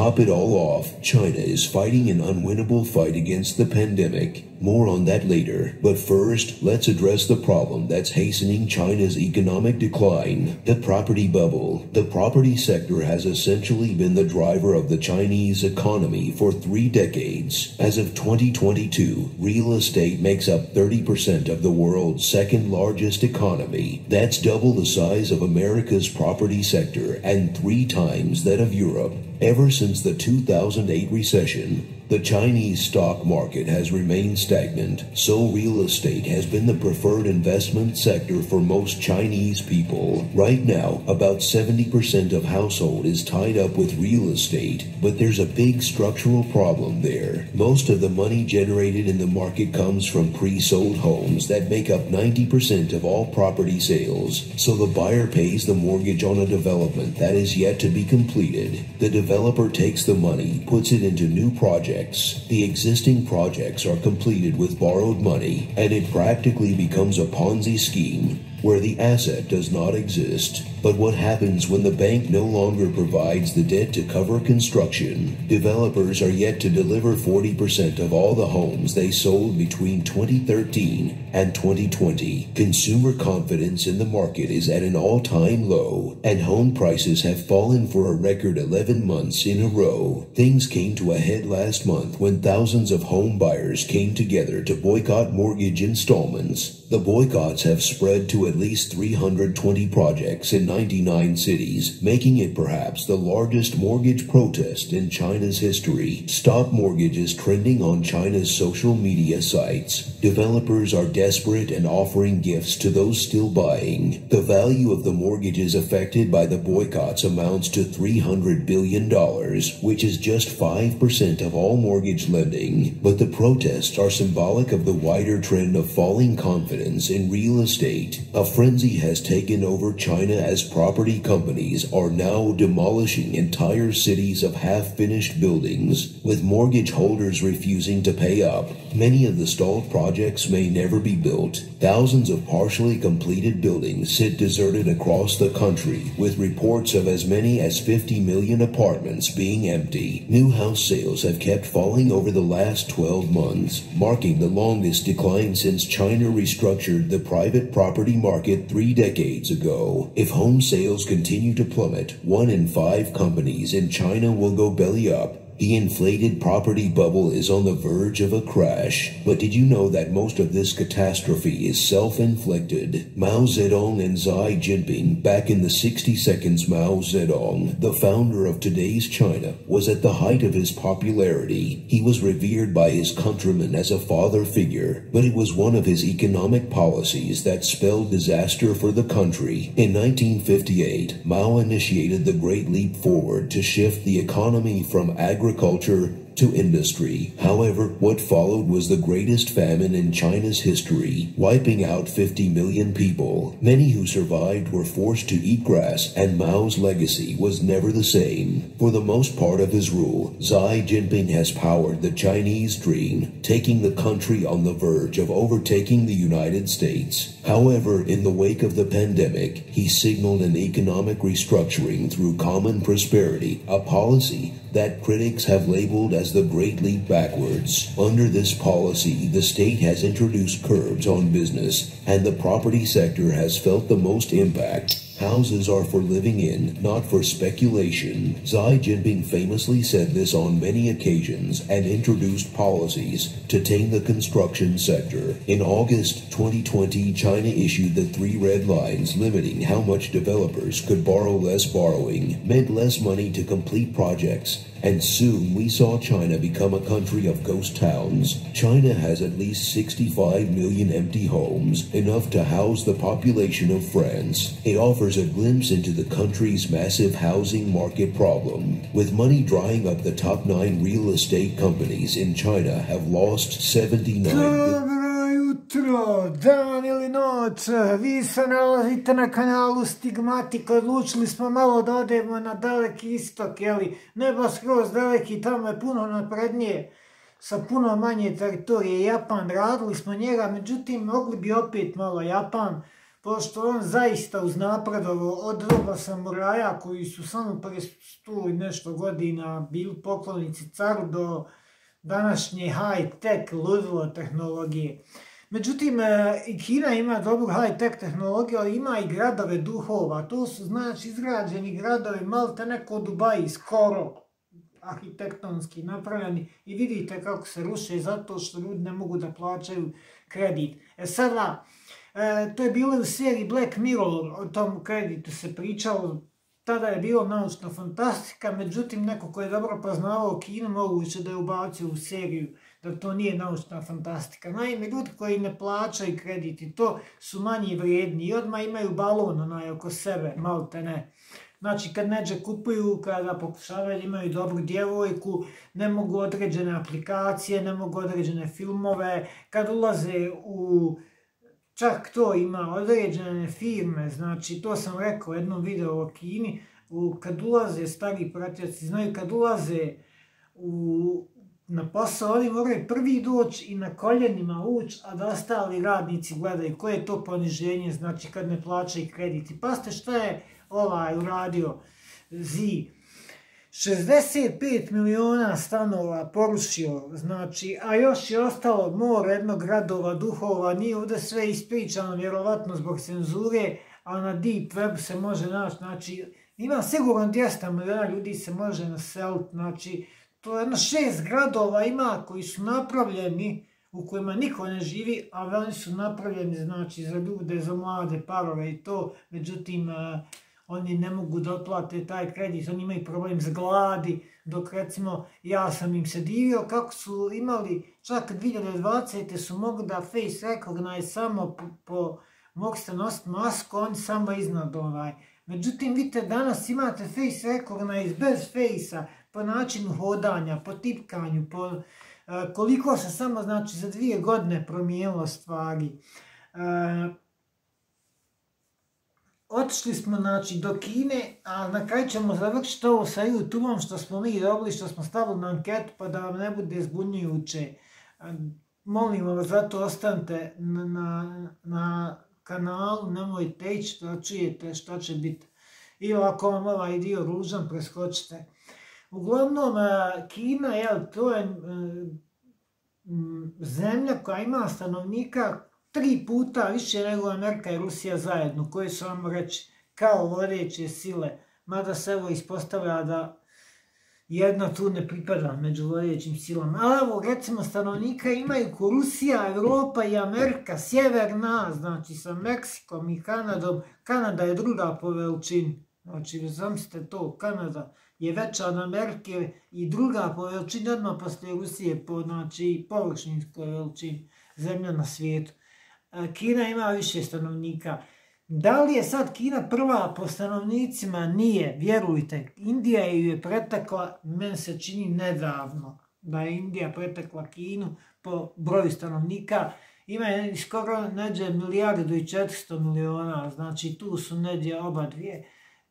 top it all off, China is fighting an unwinnable fight against the pandemic. More on that later, but first, let's address the problem that's hastening China's economic decline, the property bubble. The property sector has essentially been the driver of the Chinese economy for 3 decades. As of 2022, real estate makes up 30% of the world's second largest economy. That's double the size of America's property sector and 3 times that of Europe. Ever since the 2008 recession, the Chinese stock market has remained stagnant, so real estate has been the preferred investment sector for most Chinese people. Right now, about 70% of household is tied up with real estate, but there's a big structural problem there. Most of the money generated in the market comes from pre-sold homes that make up 90% of all property sales, so the buyer pays the mortgage on a development that is yet to be completed. The developer takes the money, puts it into new projects. The existing projects are completed with borrowed money, and it practically becomes a Ponzi scheme where the asset does not exist. But what happens when the bank no longer provides the debt to cover construction? Developers are yet to deliver 40% of all the homes they sold between 2013 and 2020. Consumer confidence in the market is at an all-time low, and home prices have fallen for a record 11 months in a row. Things came to a head last month when thousands of home buyers came together to boycott mortgage installments. The boycotts have spread to at least 320 projects in 99 cities, making it perhaps the largest mortgage protest in China's history. Stop Mortgage is trending on China's social media sites. Developers are desperate and offering gifts to those still buying. The value of the mortgages affected by the boycotts amounts to $300 billion, which is just 5% of all mortgage lending. But the protests are symbolic of the wider trend of falling confidence in real estate. A frenzy has taken over China as property companies are now demolishing entire cities of half-finished buildings, with mortgage holders refusing to pay up. Many of the stalled projects may never be built. Thousands of partially completed buildings sit deserted across the country, with reports of as many as 50 million apartments being empty. New house sales have kept falling over the last 12 months, marking the longest decline since China restructured the private property market 3 decades ago. If home sales continue to plummet, 1 in 5 companies in China will go belly up. The inflated property bubble is on the verge of a crash. But did you know that most of this catastrophe is self-inflicted? Mao Zedong and Xi Jinping, back in the 60 seconds, Mao Zedong, the founder of today's China, was at the height of his popularity. He was revered by his countrymen as a father figure, but it was one of his economic policies that spelled disaster for the country. In 1958, Mao initiated the Great Leap Forward to shift the economy from agriculture to industry. However, what followed was the greatest famine in China's history, wiping out 50 million people. Many who survived were forced to eat grass, and Mao's legacy was never the same. For the most part of his rule, Xi Jinping has powered the Chinese dream, taking the country on the verge of overtaking the United States. However, in the wake of the pandemic, he signaled an economic restructuring through common prosperity, a policy that critics have labeled as the Great Leap Backwards. Under this policy, the state has introduced curbs on business, and the property sector has felt the most impact. Houses are for living in, not for speculation. Xi Jinping famously said this on many occasions and introduced policies to tame the construction sector. In August 2020, China issued the 3 red lines limiting how much developers could borrow. Less borrowing meant less money to complete projects. And soon we saw China become a country of ghost towns. China has at least 65 million empty homes, enough to house the population of France. It offers a glimpse into the country's massive housing market problem. With money drying up, the top 9 real estate companies in China have lost 79 billion. Jutro, dan ili noć, vi se nalazite na kanalu Stigmatika. Odlučili smo malo da odemo na daleki istok, jeli, ne baš skroz daleki, tamo je puno naprednije, sa puno manje teritorije. Japan, radili smo njega, međutim mogli bi opet malo Japan, pošto on zaista uznapredovao od doba samuraja koji su samo pre 100 i nešto godina bili poklonici caru do današnje high-tech ludilo tehnologije. Međutim, i Kina ima dobru high-tech tehnologiju, ali ima i gradove duhova. To su znači izgrađeni gradovi, malte neko Dubaji, skoro arhitektonski napravljeni i vidite kako se ruše zato što ljudi ne mogu da plaćaju kredit. Sada, to je bilo u seriji Black Mirror, o tom kreditu se pričalo, tada je bilo naučna fantastika, međutim neko ko je dobro poznavao Kinu moguće da je ubacio u seriju da to nije naučna fantastika. Naime, ljudi koji ne plaćaju krediti, to su manje vrijedni i odmah imaju balon oko sebe, malte ne. Znači, kad neđe kupuju, kada pokušavaju imaju dobru djevojku, ne mogu određene aplikacije, ne mogu određene filmove, kad ulaze u... Čak to ima određene firme, znači to sam rekao u jednom videu o Kini, kad ulaze stari pratioci, znaju kad ulaze na posao, oni moraju prvi doći i na koljenima ući, a da ostali radnici gledaju koje je to poniženje, znači kad ne plaćaju krediti. Pazite šta je uradio Xi. 65 miliona stanova porušio, znači, a još je ostalo more jednog gradova, duhova, nije ovdje sve ispričano, vjerovatno zbog cenzure, a na deep web se može naći, znači, ima sigurno 200 miliona ljudi se može naseliti, znači, to je 6 gradova ima koji su napravljeni, u kojima niko ne živi, a oni su napravljeni, znači, za ljude, za mlade parove i to, međutim, oni ne mogu da otplate taj kredit, oni imaju problem s gladi, dok recimo ja sam im se divio kako su imali, čak 2020. su mogli da face recognize samo mogli ste nositi masku, oni samo iznad Međutim, vidite, danas imate face recognize bez face-a, po načinu hodanja, po tipkanju, koliko se samo, znači, za 2 godine promijenilo stvari. Otišli smo, znači, do Kine, a na kraju ćemo završiti ovo sa YouTube-om što smo mi dobili, što smo stavili na anketu, pa da vam ne bude zbunjujuće. Molimo vas, zato ostanite na kanalu, nemojte ići da čujete šta će biti. I ako vam ovaj dio ružan, preskočite. Uglavnom, Kina, to je zemlja koja ima stanovnika 3 puta više nego Amerika i Rusija zajedno, koje su, vam reći, kao vodeće sile, mada se evo ispostavlja da jedna tu ne pripada među vodećim silama. Ali evo, recimo, stanovnika imaju ko Rusija, Evropa i Amerika, sjeverna, znači sa Meksikom i Kanadom. Kanada je druga po veličini, znači zamislite to, Kanada je veća od Amerike i druga po veličini, odmah poslije Rusije po, znači, površinskoj veličini zemlja na svijetu. Kina ima više stanovnika. Da li je sad Kina prva po stanovnicima? Nije, vjerujte. Indija ju je pretekla, meni se čini nedavno, da je Indija pretekla Kinu po broju stanovnika. Ima skoro neđe 1,4 milijarda, znači tu su neđe oba dvije.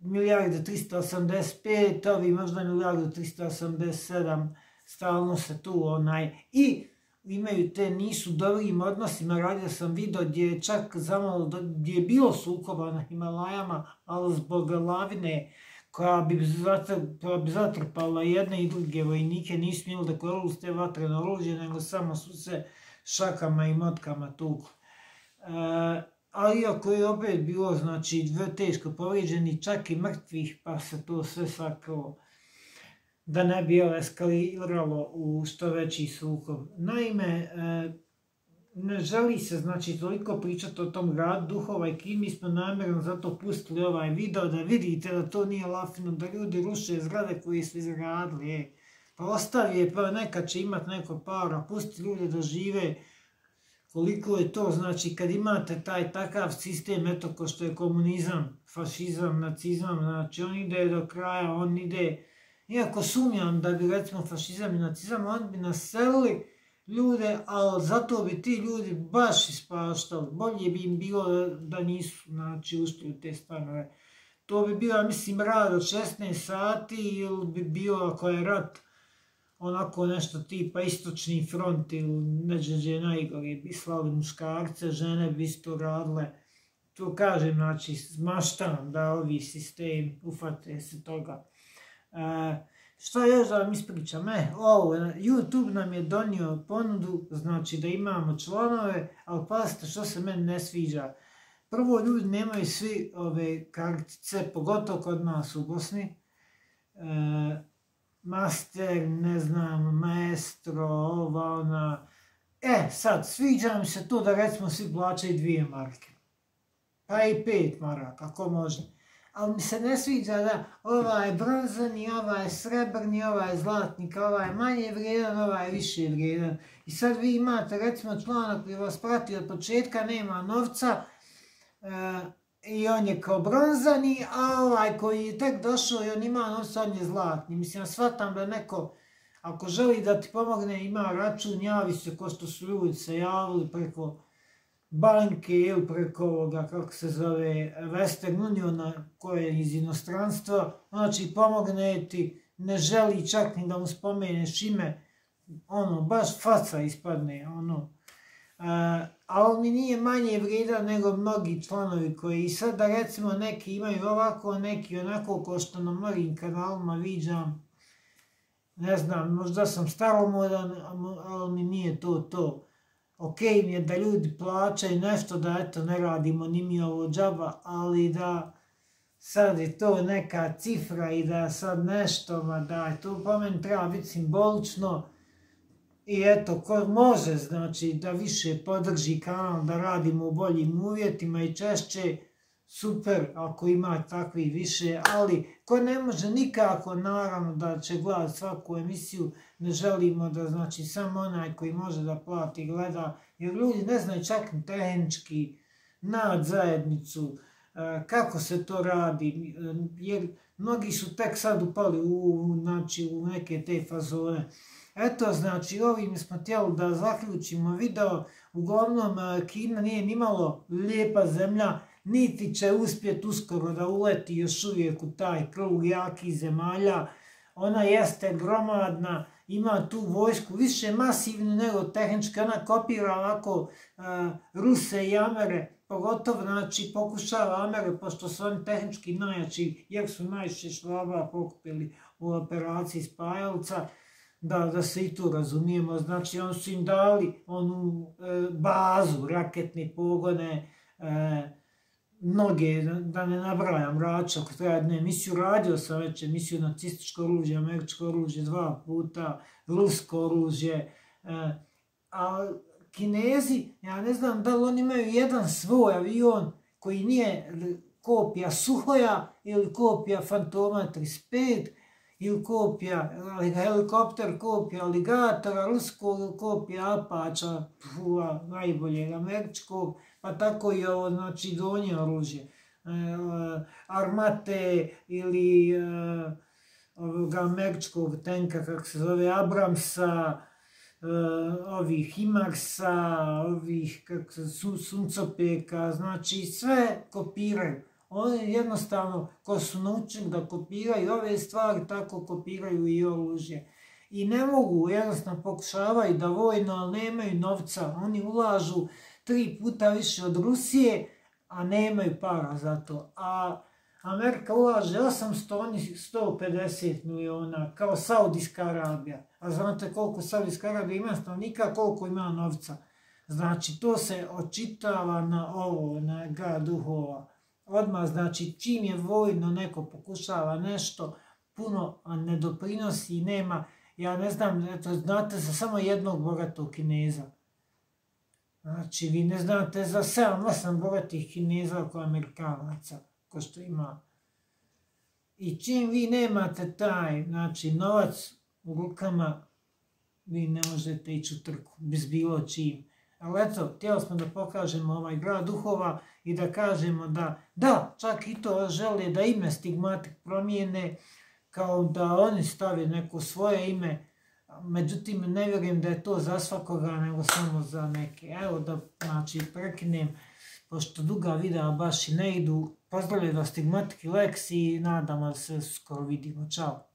1,385, ovi možda 1,387, stalno se tu i imaju te, nisu dobrim odnosima, radio sam video gdje je čak zamalo, gdje je bilo sukoba na Himalajama, ali zbog lavine koja bi zatrpala jedne i druge vojnike, nisu smjeli da koriste vatreno oružje, nego samo su se šakama i motkama tukli. Ali iako je opet bilo, znači, teško povrijeđeni, čak i mrtvih, pa se to sve sakrilo da ne bi eskaliralo u što veći sukob. Naime, ne želi se, znači, toliko pričati o tom gradu duhova i Kini, mi smo namjerno zato pustili ovaj video da vidite da to nije lafino, da ljudi ruše zgrade koje su izgradili. Pa ostavi je, pa nekad će imat neko para, pusti ljude da žive. Koliko je to, znači, kad imate taj takav sistem, eto ko što je komunizam, fašizam, nacizam, znači on ide do kraja, on ide, iako sumnjam da bi recimo fašizam i nacizam, on bi naselili ljude, ali zato bi ti ljudi baš ispaštali, bolje bi im bilo da nisu, znači, ušli u te stanove. To bi bilo, mislim, rad od 16 sati ili bi bilo, ako je rat, onako nešto tipa istočni front ili neđe najgore bi slali muškarce, žene bi isto radile. to kažem, znači, zmaštam da ovi sistemi ufate se toga. Šta još da vam ispričam? YouTube nam je donio ponudu, znači da imamo članove, ali pazite što se meni ne sviđa. Prvo, ljudi nemaju svi ove kartice, pogotovo kod nas u Bosni. Master, ne znam, maestro, ova, ona. Sad, sviđa mi se to da recimo svi plaćaju 2 marke. Pa i 5 maraka, ako može. Ali mi se ne sviđa da ovaj je bronzani, ovaj je srebrni, ovaj je zlatnik, ovaj je manje vrijedan, ovaj je više vrijedan. I sad vi imate recimo člana koji vas prati od početka, nema novca i on je kao bronzani, a ovaj koji je tek došao i on ima novca, on je zlatni. Mislim, ja shvatam da neko, ako želi da ti pomogne, ima račun, javi se ko što su ljudi se javili preko banke ili preko ovoga, kako se zove, Western Uniona, koje je iz inostranstva, znači pomogne ti, ne želi čak ni da mu spomeneš ime, ono, baš faca ispadne, ono. A on mi nije manje vrijedan nego mnogi članovi koji sad da recimo neki imaju ovako, neki onako, ko što na mnogim kanalima viđam, ne znam, možda sam staromodan, ali mi nije to. Ok mi je da ljudi plaćaju nešto, da eto ne radimo ni mi ovo džaba, ali da sad je to neka cifra i da sad nešto, da je to po meni treba biti simbolično i eto, ko može, znači da više podrži kanal, da radimo u boljim uvjetima i češće, super ako ima takvi više, ali ko ne može nikako, naravno da će gledati svaku emisiju, ne želimo da, znači, samo onaj koji može da plati gleda, jer ljudi ne znaju čak ni tehnički nad zajednicu, kako se to radi, jer mnogi su tek sad upali u neke te fazone. Eto, znači, ovim smo htjeli da zaključimo video, uglavnom Kina nije nimalo lijepa zemlja, niti će uspjeti uskoro da uleti još uvijek u taj krug jakih zemalja. Ona jeste gromadna, ima tu vojsku više masivnu nego tehnički, ona kopira ovako Ruse i Amere, pogotovo, znači, pokušava Amere, pošto su oni tehnički najjači, jer su najviše Švaba pokupili u operaciji Spajalca, da se i tu razumijemo, znači oni su im dali onu bazu, raketne pogone, mnoge, da ne nabrajam, Račak, treba jednu emisiju, radio sam već emisiju nacističko oružje, američko oružje 2 puta, rusko oružje, a Kinezi, ja ne znam da li oni imaju jedan svoj avion koji nije kopija Suhoja ili kopija Fantoma 35, ili kopija, helikopter kopija Aligatora, ruskog ili kopija Apača, najboljeg američkog, pa tako i ovo, znači, donje oružje. Armate ili ovoga američkog tenka, kako se zove, Abramsa, ovih Himarsa, ovih suncopeka, znači sve kopiraju. Oni jednostavno, ko su naučili da kopiraju ove stvari, tako kopiraju i oružje. I ne mogu, jednostavno pokušavaju da vojno, ali nemaju novca. Oni ulažu 3 puta više od Rusije, a nemaju para za to. A Amerika ulaže 800, oni 150 miliona, kao Saudijska Arabija. A znate koliko Saudijska Arabija ima stanovnika, koliko ima novca. Znači, to se očitava na ovo, na grad duhova. Odmah, znači, čim je vojno neko pokušava nešto, puno ne doprinosi i nema, ja ne znam, eto, znate za samo jednog bogatog Kineza. Znači, vi ne znate za 7-8 bogatih Kineza oko Amerikanaca, ko što ima. I čim vi nemate taj, znači, novac u rukama, vi ne možete ići u trku, bez bilo čim. Ali eto, htjeli smo da pokažemo ovaj grad duhova i da kažemo da, čak i to žele da ime Stigmatik promijene, kao da oni stave neko svoje ime, međutim ne vjerujem da je to za svakoga, nego samo za neke. Evo da, znači, prekinem, pošto duga videa baš i ne idu. Pozdravljaju vas Stigmatik i Lex i nadamo se skoro vidimo. Ćao.